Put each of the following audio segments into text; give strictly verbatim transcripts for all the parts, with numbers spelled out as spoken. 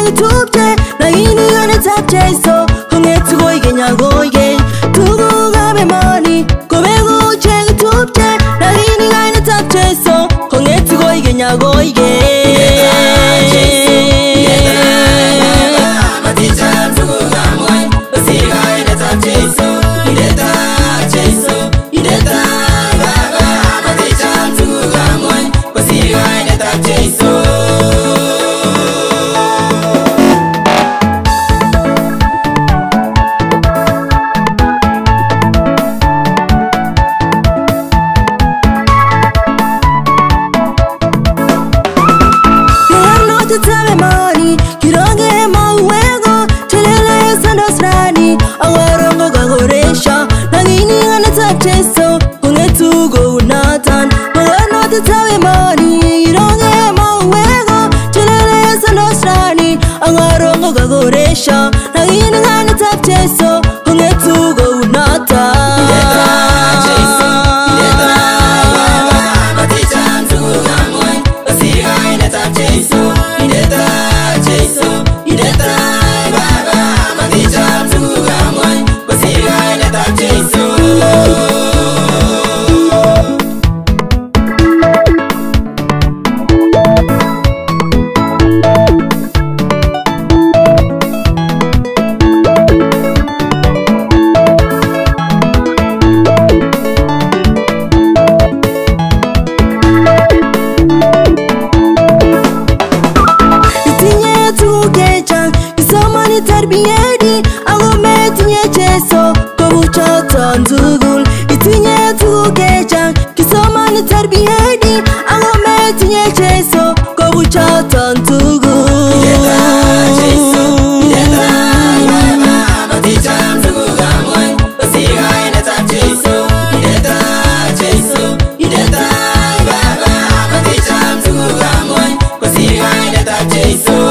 tupje na ini ane tap JEISO honge tugo ige nyago ige tugo gabe mani kobe guche tupje na ini ane tap JEISO honge tugo ige nyago ige Tell money, you don't get my wego. Tell you send us rani. I want to go Goresha. Nagini and a tap JEISO. Only to go Nathan. I want to tell you money, you don't get my wego. Tell you send us rani. I want to go Goresha. Nagini and a tap JEISO. Only to go Nathan. Tarbiyedi agome tinye JEISO kobucha tandugul itinye tugeja kisoma ni tarbiyedi agome tinye JEISO kobucha tandugul ileta JEISO ileta baba maticha mtuga mwan basiga ileta JEISO ileta JEISO ileta baba maticha mtuga mwan basiga ileta JEISO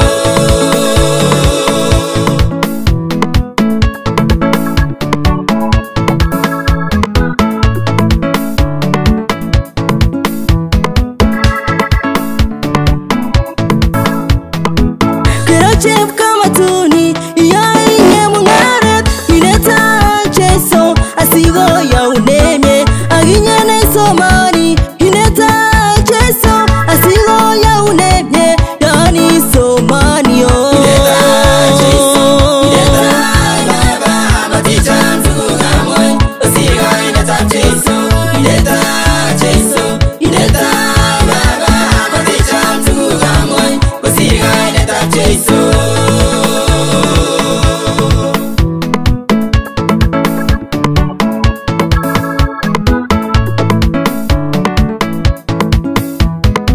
Chep kama tuni ya inye mungaret ileta JEISO asigo ya uneme aginya na somani ileta JEISO asigo ya uneme yani somani yo ileta JEISO ileta baba maticha mtuga mwan asigo ileta JEISO ileta JEISO ileta baba maticha mtuga mwan asigo ileta JEISO.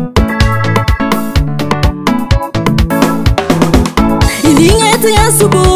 Subu